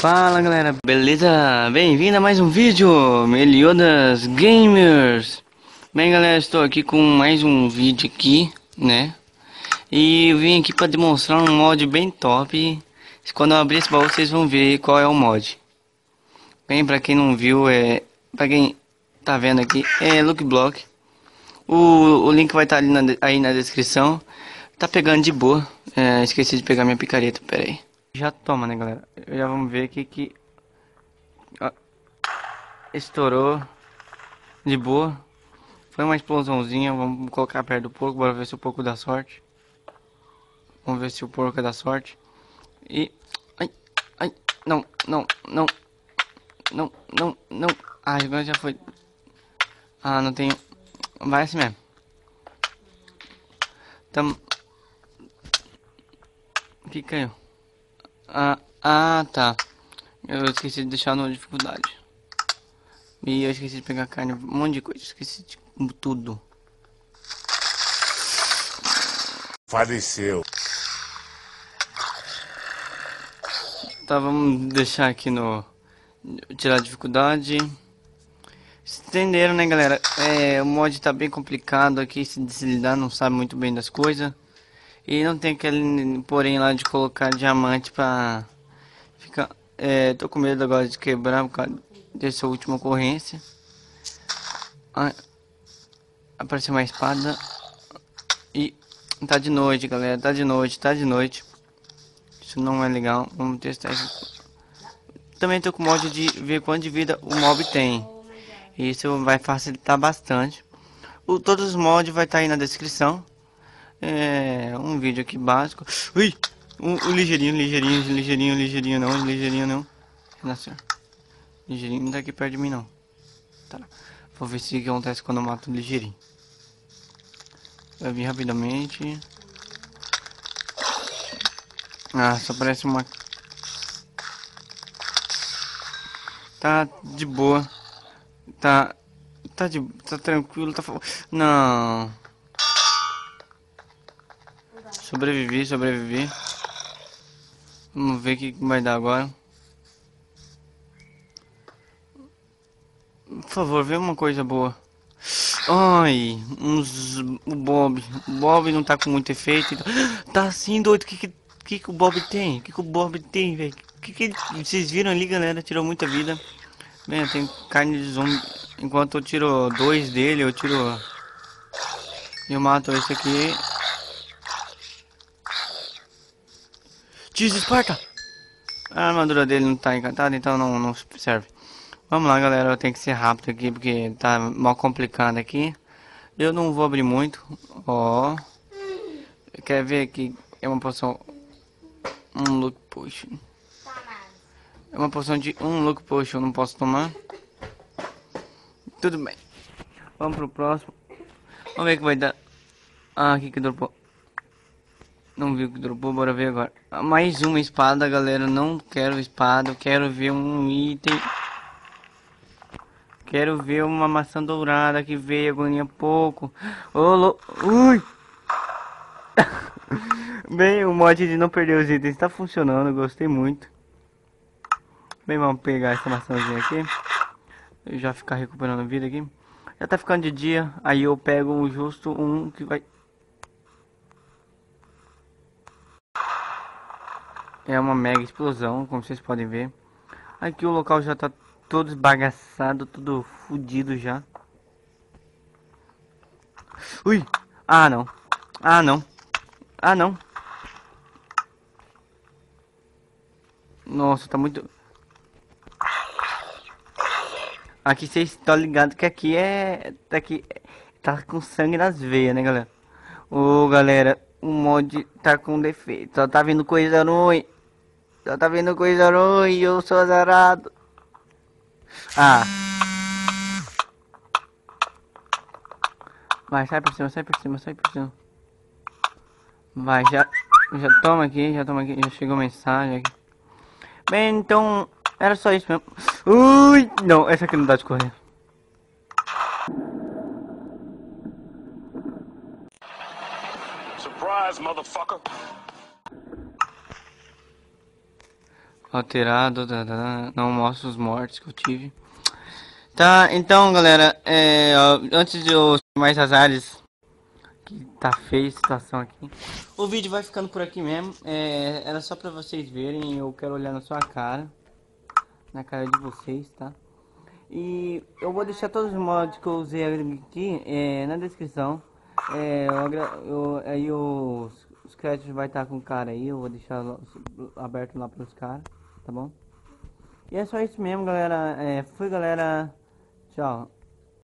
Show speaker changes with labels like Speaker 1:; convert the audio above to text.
Speaker 1: Fala galera, beleza? Bem-vindo a mais um vídeo, Meliodas Gamers. Bem galera, estou aqui com mais um vídeo aqui, né? E eu vim aqui para demonstrar um mod bem top. Quando eu abrir esse baú vocês vão ver qual é o mod. Bem, para quem não viu, para quem tá vendo aqui, é Lucky Block. O link vai estar ali aí na descrição. Tá pegando de boa. Esqueci de pegar minha picareta, pera aí. Já toma, né galera? Já vamos ver aqui que ó, estourou de boa. Foi uma explosãozinha. Vamos colocar perto do porco. Bora ver se o porco dá sorte. Vamos ver se o porco dá sorte. E... Ai, ai, não, não, não. Não, não, não. Ah, agora já foi. Ah, não tenho. Vai assim mesmo. O que caiu? Tá. Eu esqueci de deixar na dificuldade. E eu esqueci de pegar carne, um monte de coisa. Esqueci de tudo.
Speaker 2: Faleceu.
Speaker 1: Tá, vamos deixar aqui no... Tirar a dificuldade. Entenderam, né, galera? O mod tá bem complicado aqui. Se lidar, não sabe muito bem das coisas. E não tem aquele porém lá de colocar diamante pra... Ficar... tô com medo agora de quebrar por causa dessa última ocorrência. Apareceu uma espada. E tá de noite, galera. Tá de noite. Isso não é legal. Vamos testar isso. Também tô com o mod de ver quanto de vida o mob tem. Isso vai facilitar bastante. Todos os mods vai estar aí na descrição. Um vídeo aqui básico. Ui! Ligeirinho não. Nossa. Ligeirinho não tá aqui perto de mim não. Tá. Vou ver se o que acontece quando eu mato o ligeirinho. Vai vir rapidamente. Ah, só parece uma... Tá de boa. Tá tranquilo, Não. Sobrevivi. Vamos ver o que vai dar agora. Por favor, vê uma coisa boa. Ai, o Bob. O Bob não tá com muito efeito. Então... Tá assim, doido. O que o Bob tem? O que o Bob tem, velho? Vocês viram ali, galera? Tirou muita vida. Bem, eu tenho carne de zumbi. Enquanto eu tiro 2 dele, eu mato esse aqui. Diz Esparta! A armadura dele não tá encantada, então não serve. Vamos lá, galera. Eu tenho que ser rápido aqui, porque tá mal complicado aqui. Eu não vou abrir muito. Ó. Quer ver que é uma poção... Look Potion. É uma poção de Look Potion. Eu não posso tomar. Tudo bem. Vamos pro próximo. Vamos ver o que vai dar. Ah, aqui que dropou. Não viu que dropou, bora ver agora. Mais uma espada, galera. Não quero espada, eu quero ver um item. Quero ver uma maçã dourada que veio agonia pouco. Ui! Bem, o mod de não perder os itens está funcionando, eu gostei muito. Bem, vamos pegar essa maçãzinha aqui. Eu já ficar recuperando vida aqui. Já tá ficando de dia, aí eu pego justo um que vai... É uma mega explosão, como vocês podem ver. Aqui o local já tá todo esbagaçado, tudo fodido já. Ui! Ah, não. Ah, não. Ah, não. Nossa, tá muito... Aqui vocês estão ligados que aqui tá com sangue nas veias, né, galera? Ô, galera, o mod tá com defeito. Só tá vindo coisa ruim. Eu sou azarado. Ah. Vai, sai por cima. Vai, já toma aqui, já chegou mensagem aqui. Bem, então, era só isso mesmo. Ui, não, essa aqui não dá de correr. Surprise, motherfucker. alterado, não mostra os mortos que eu tive. Tá, então galera, ó, antes de eu mais azares, que tá feia a situação aqui, o vídeo vai ficando por aqui mesmo. Era só pra vocês verem, eu quero olhar na sua cara, na cara de vocês, tá? E eu vou deixar todos os mods que eu usei aqui na descrição. Aí os créditos vai estar com o cara aí, eu vou deixar aberto lá pros caras, tá bom? E é só isso mesmo, galera. Fui, galera. Tchau.